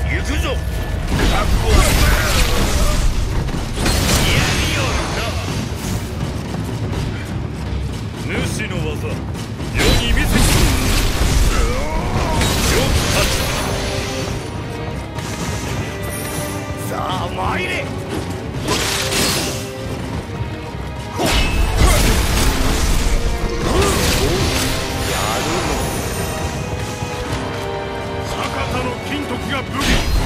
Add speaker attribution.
Speaker 1: 行くぞ。覚悟はやりよるな。主の技世に見せて。よく勝った。さあ参れ。やるの。坂田の金徳が武器。